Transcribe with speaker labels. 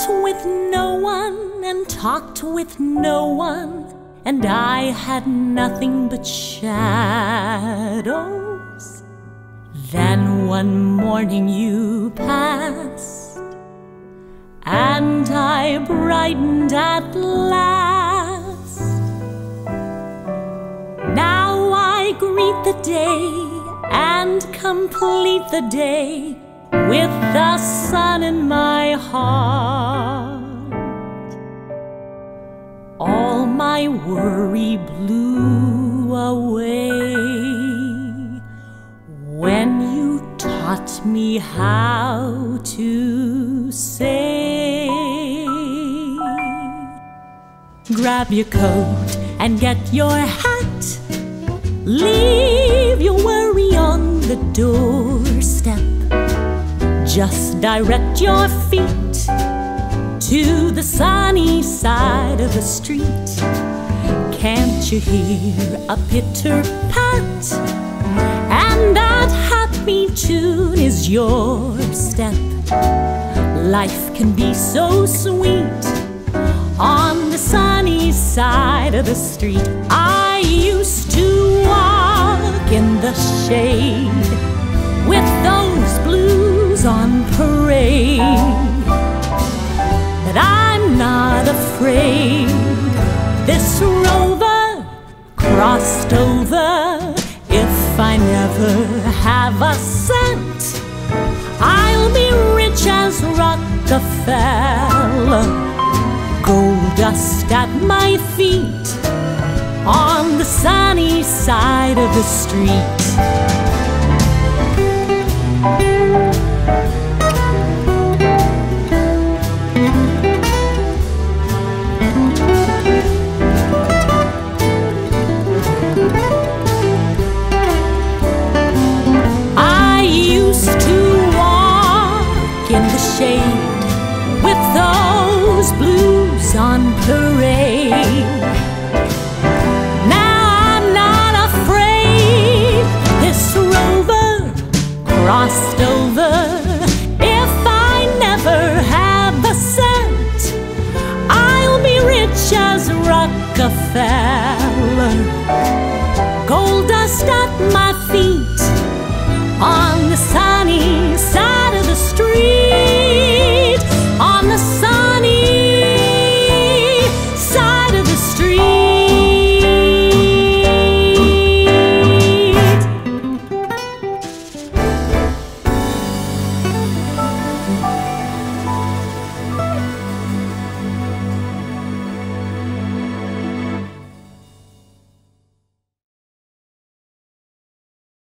Speaker 1: walked with no one and talked with no one, and I had nothing but shadows. Then one morning you passed, and I brightened at last. Now I greet the day and complete the day with the sun in my heart. All my worry blew away when you taught me how to say. Grab your coat and get your hat. Leave your worry on the doorstep. Just direct your feet to the sunny side of the street. Can't you hear a pitter-pat? And that happy tune is your step. Life can be so sweet on the sunny side of the street. I used to walk in the shade with those blues on parade. But I'm not afraid. This rover crossed over. If I never have a cent, I'll be rich as Rockefeller. Gold dust at my feet on the sunny side of the street. I used to walk in the shade with those blues on parade. Now I'm not afraid. This rover crossed over. If I never have a cent, I'll be rich as Rockefeller. Gold dust at my